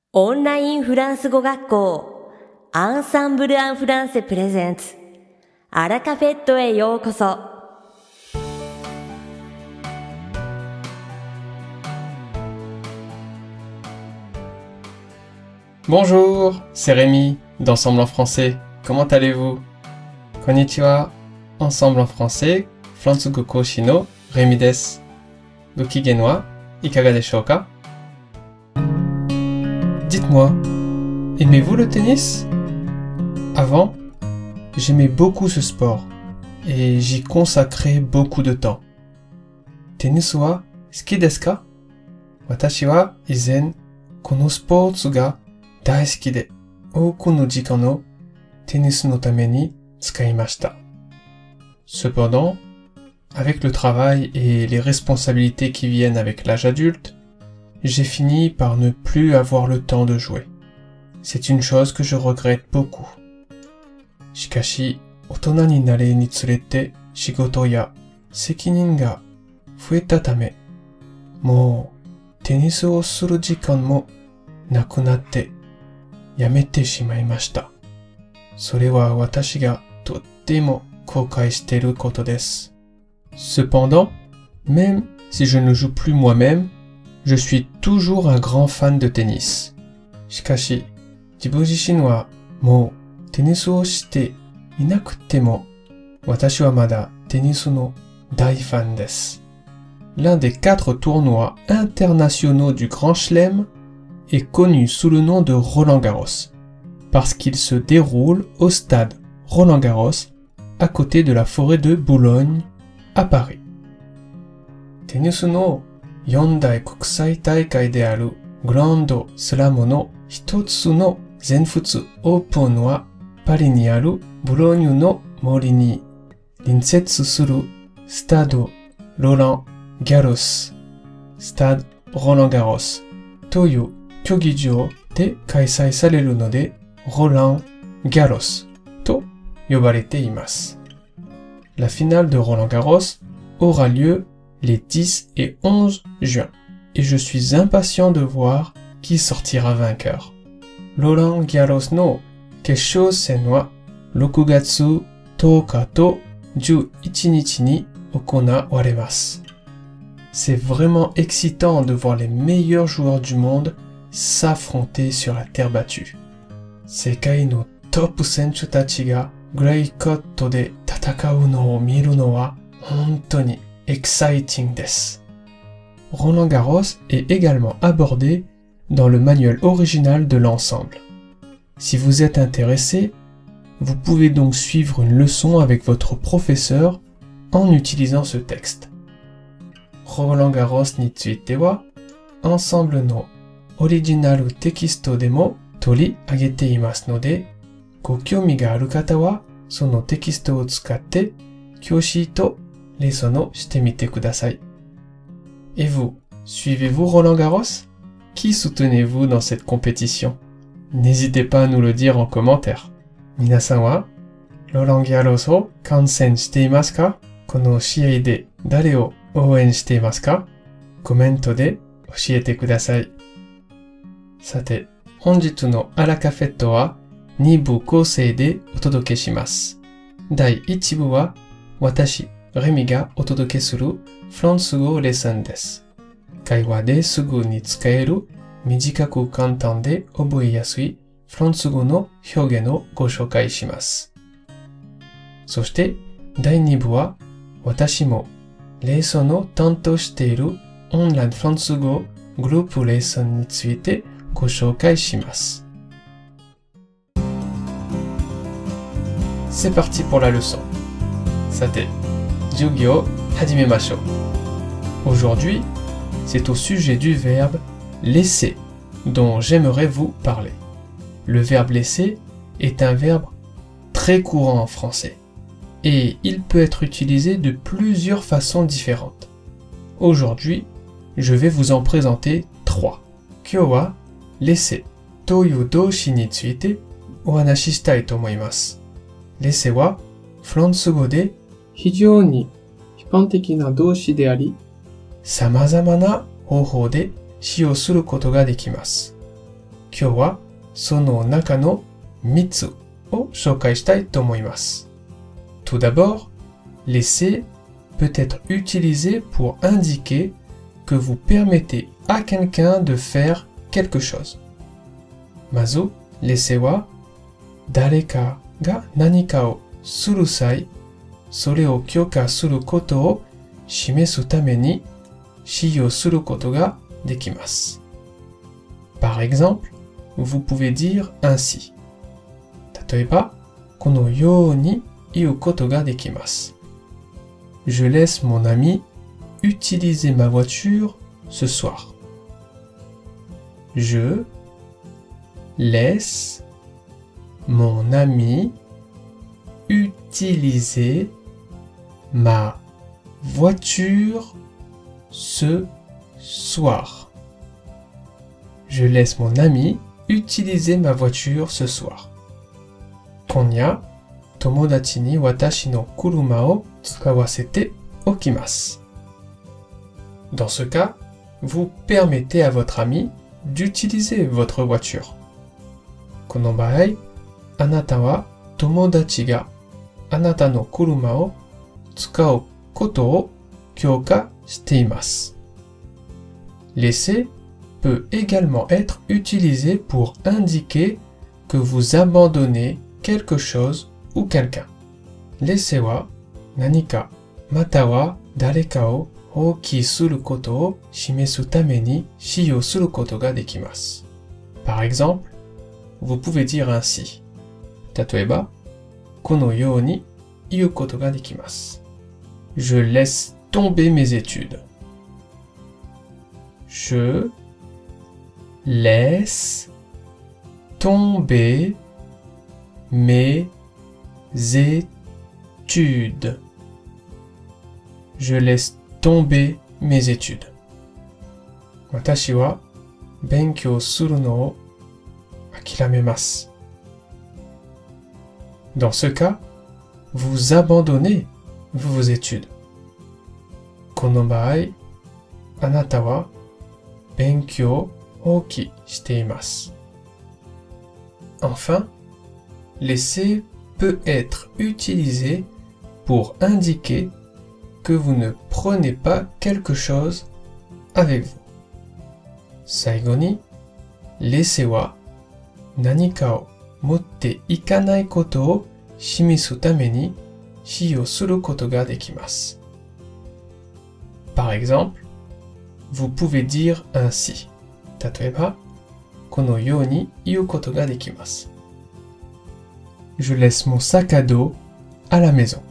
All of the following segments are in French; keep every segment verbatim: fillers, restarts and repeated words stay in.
オンラインフランス語学校アンサンブル・アン・フランセプレゼンツアラカフェットへようこそ。 Bonjour, c'est Rémi d'Ensemble en français. Comment allez-vous? Konnichiwa, Ensemble en français, Flansugo Koshi no Rémi desu. Gokigen wa ikaga deshou ka? Dites-moi, aimez-vous le tennis? Avant, j'aimais beaucoup ce sport et j'y consacrais beaucoup de temps. Tennis wa suki desu ka? Watashi wa izen kono sports ga daisuki de oku no jikan o tennis no tame ni tsukaimashita. Cependant, avec le travail et les responsabilités qui viennent avec l'âge adulte, j'ai fini par ne plus avoir le temps de jouer. C'est une chose que je regrette beaucoup. Shikashi, otono ni nare ni tsurete shigoto ya sekinin ga fueta tame, mou tennis o suru jikan mo nakunatte yamete shimaimashita. Sore wa watashi ga tottemo koukai shiteru koto desu. Cependant, même si je ne joue plus moi-même, je suis toujours un grand fan de tennis. Shikashi, jibun jishin wa mou tennis o shite inakutte mo, watashi wa mada tennis no dai fan desu. L'un des quatre tournois internationaux du Grand Chelem est connu sous le nom de Roland-Garros, parce qu'il se déroule au stade Roland-Garros, à côté de la forêt de Boulogne, à Paris. Tennis no Yondai Kokusai Taikai de aru Grand Slam no hitotsu no Zenfutsu Open wa Paris ni aru Boulogne no mori ni rinsetsu suru Stade Roland Garros, Stade Roland Garros という競技場で開催されるので Roland Garros と呼ばれています。La finale de Roland Garros aura lieu les dix et onze juin, et je suis impatient de voir qui sortira vainqueur. Roland Garros no Keshou sen wa roku gatsu touka to dix-et-un nichi ni okonawarimasu. C'est vraiment excitant de voir les meilleurs joueurs du monde s'affronter sur la terre battue. Sekai no top senchu tachi ga grey coat de tatakau no o miru no wa hontou ni exciting desu. Roland Garros est également abordé dans le manuel original de l'ensemble. Si vous êtes intéressé, vous pouvez donc suivre une leçon avec votre professeur en utilisant ce texte. Roland Garros ni tsuite wa ensemble no originalu tekisto de mo tori agete imasu node, go kyoumi ga aru kata wa sono tekisto o tsukatte kyoshi to leçon o shite mite kudasai. Et vous, suivez-vous Roland Garros? Qui soutenez-vous dans cette compétition? N'hésitez pas à nous le dire en commentaire. Minasan wa Roland Garros o kansen shite imasu ka? Kono shiei de dare o ouen shite imasu ka? Commento de oshiete kudasai. Sate, honjitsu no Arakafetto wa ni bu kousei de otodoke shimasu. Dai ichi bu wa watashi Rémi ga otodoke suru Flansugo lesson desu. Kaiwa de sugu ni tsukaeru mijikaku kantan de oboe yasui Flansugo no hyogen o go shoukai shimasu. Soshite, dai ni bu wa watashi mo lesson o tantou shite iru online Flansugo group lesson ni tsuite go shoukai shimasu. C'est parti pour la leçon. Sate, Jugyo hajimemashou. Aujourd'hui, c'est au sujet du verbe laisser dont j'aimerais vous parler. Le verbe laisser est un verbe très courant en français et il peut être utilisé de plusieurs façons différentes. Aujourd'hui, je vais vous en présenter trois. Kyou wa laisser toyu doushi ni tsuite o hanashi shitai to omoimasu. Laisser wa Flansugo de 非常に一般的な動詞であり、様々な方法で使用することができます。 今日はその中のみっつを紹介したいと思います。Tout d'abord, l'essai peut être utilisé pour indiquer que vous permettez à quelqu'un de faire quelque chose. まず、l'essaiは誰かが何かをする際、それを許可することを示すために使用することができます。Par exemple, vous pouvez dire ainsi. 例えば、このように言うことができます。Je laisse mon ami utiliser ma voiture ce soir. Je laisse mon ami utiliser ma voiture ce soir. Je laisse mon ami utiliser ma voiture ce soir. 今夜、友達に私の車を使わせておきます。Dans ce cas, vous permettez à votre ami d'utiliser votre voiture. この場合、あなたは友達があなたの車を使うことを許可しています。L'essai peut également être utilisé pour indiquer que vous abandonnez quelque chose ou quelqu'un. L'essai は何かまたは誰かを放棄することを示すために使用することができます。Par exemple, vous pouvez dire ainsi. 例えば、このように言うことができます。Je laisse tomber mes études. Je laisse tomber mes études. Je laisse tomber mes études. 私は勉強するのを諦めます。Dans ce cas, vous abandonnez vos études. この場合、あなたは勉強を放棄しています。Enfin, l'essai peut être utilisé pour indiquer que vous ne prenez pas quelque chose avec vous. 最後に、l'essai は何かを持っていかないことを示すために使用することができます。Par exemple, vous pouvez dire ainsi. 例えば、このように言うことができます。Je laisse mon sac à dos à la maison.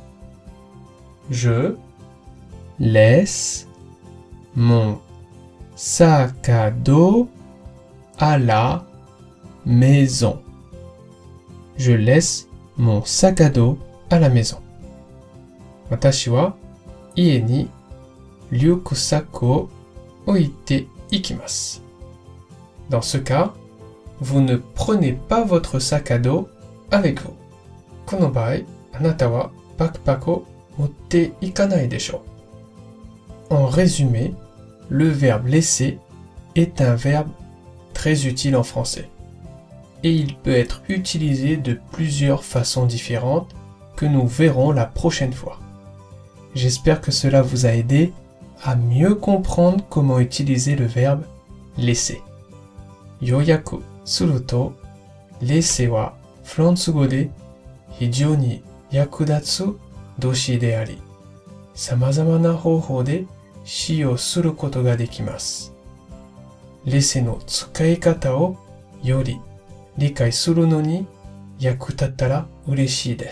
Je laisse mon sac à dos à la maison. Je laisse mon sac à dos à la maison. 私は家にリュックサックを置いていきます。Dans ce cas, vous ne prenez pas votre sac à dos avec vous. この場合、あなたはバックパックを持っていかないでしょう。En résumé, le verbe laisser est un verbe très utile en français. Et il peut être utilisé de plusieurs façons différentes que nous verrons la prochaine fois. J'espère que cela vous a aidé à mieux comprendre comment utiliser le verbe laisser. 要約すると、laisser はフランス語で非常に役立つ動詞であり、様々な方法で使用することができます。laisser の使い方をより理解するのに役立ったら嬉しいです。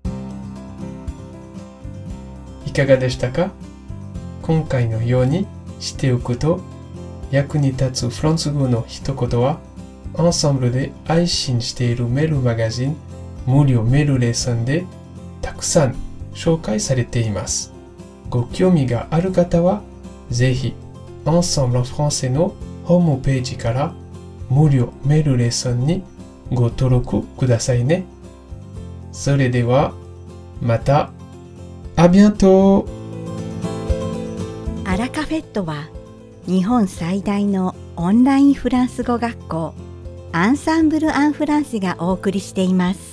いかがでしたか？今回のようにしておくと役に立つフランス語の一言はアンサンブルで配信しているメールマガジン無料メールレッスンでたくさん紹介されています。ご興味がある方はぜひアンサンブルen françaisのホームページから無料メールレッスンにご登録くださいね。それではまた。À bientôt! アラカフェットは日本最大のオンラインフランス語学校アンサンブル・アン・フランセがお送りしています。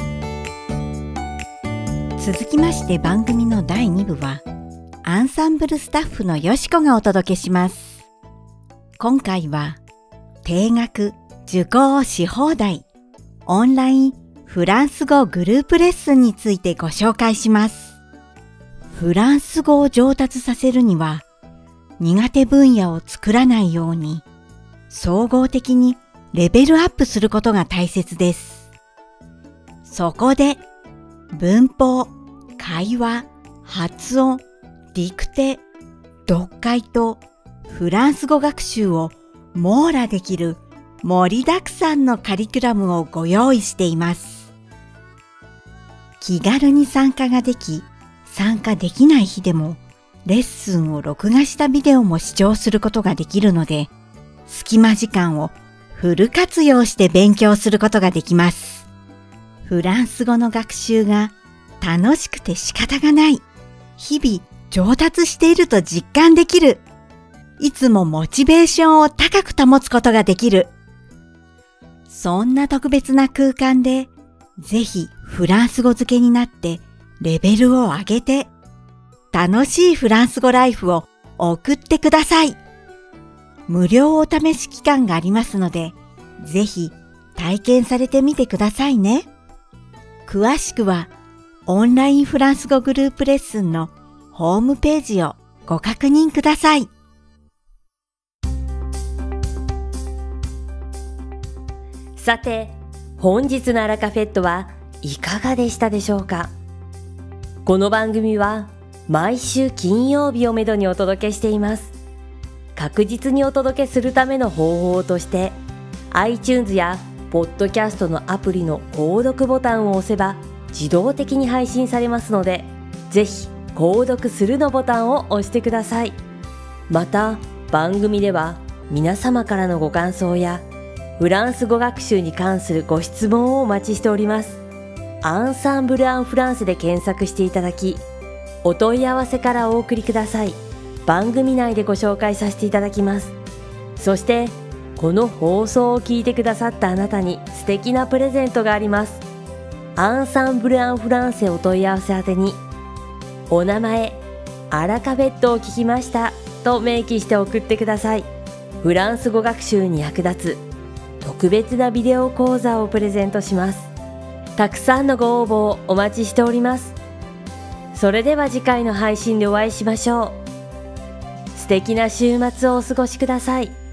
続きまして番組のだいに部はアンサンブルスタッフのよしこがお届けします。今回は定額受講し放題オンラインフランス語グループレッスンについてご紹介します。フランス語を上達させるには苦手分野を作らないように総合的にレベルアップすることが大切です。そこで文法、会話、発音、ディクテ、読解とフランス語学習を網羅できる盛りだくさんのカリキュラムをご用意しています。気軽に参加ができ、参加できない日でもレッスンを録画したビデオも視聴することができるので、隙間時間をフル活用して勉強することができます。フランス語の学習が楽しくて仕方がない。日々上達していると実感できる。いつもモチベーションを高く保つことができる。そんな特別な空間で、ぜひフランス語漬けになってレベルを上げて、楽しいフランス語ライフを送ってください。無料お試し期間がありますので、ぜひ体験されてみてくださいね。詳しくはオンラインフランス語グループレッスンのホームページをご確認ください。 さて、本日のアラカフェットはいかがでしたでしょうか。この番組は毎週金曜日をめどにお届けしています。確実にお届けするための方法として iTunes やポッドキャストのアプリの購読ボタンを押せば自動的に配信されますので、ぜひ購読するのボタンを押してください。また番組では皆様からのご感想やフランス語学習に関するご質問をお待ちしております。アンサンブル・アン・フランセで検索していただき、お問い合わせからお送りください。番組内でご紹介させていただきます。そしてこの放送を聞いてくださったあなたに素敵なプレゼントがあります。アンサンブル・アン・フランセお問い合わせ宛てに、お名前、アラカフェットを聞きましたと明記して送ってください。フランス語学習に役立つ特別なビデオ講座をプレゼントします。たくさんのご応募をお待ちしております。それでは次回の配信でお会いしましょう。素敵な週末をお過ごしください。